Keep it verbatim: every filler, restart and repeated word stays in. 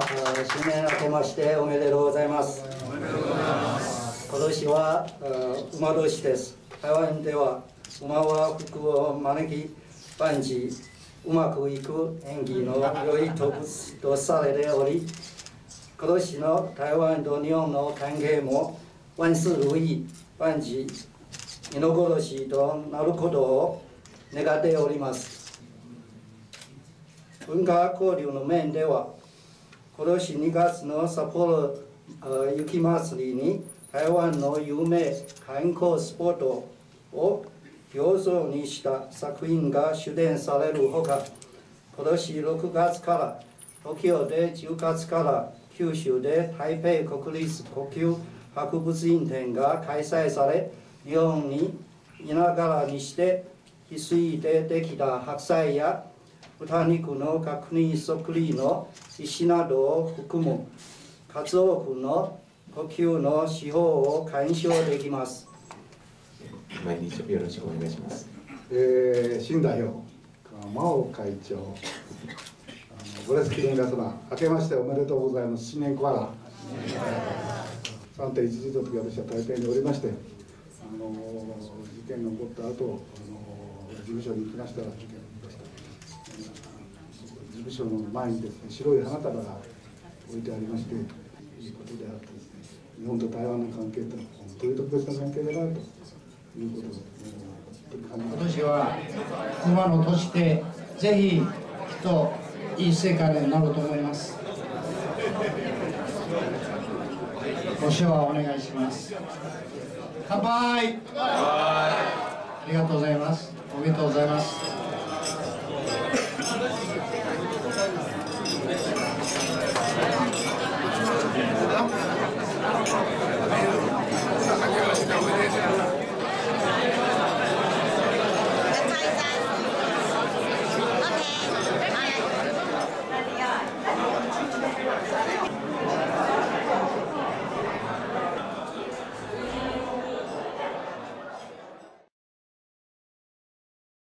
新年明けましておめでとうございます。おめでとうございます。今年は馬年です。台湾では馬は福を招き、万事うまくいく縁起の良い動物とされており、今年の台湾と日本の関係も万事如意、万事見残しとなることを願っております。文化交流の面では、今年にがつの札幌雪まつりに台湾の有名観光スポットを表像にした作品が出展されるほか、今年ろくがつから東京でじゅうがつから九州で台北国立故宮博物院展が開催され、日本にいながらにして翡翠でできた白菜や豚肉の角煮そっくりの石などを含む数多くの故宮の手法を鑑賞できます。 毎日よろしくお願いします。 えー、新代表、真央会長、あのご列席の皆様、明けましておめでとうございます。新年コアラ。さんてんいちじの時、私は台北におりまして、あの事件が起こった後、あの事務所に行きましたら、事件でした。事務所の前にですね、白い花束が置いてありまして、いいことであってですね、日本と台湾の関係というのは本当に特別な関係だなということですね。 今年は馬の年で、ぜひきっといい成果になると思います。ご唱和お願いします。乾杯。ありがとうございます。おめでとうございます。 Thank you.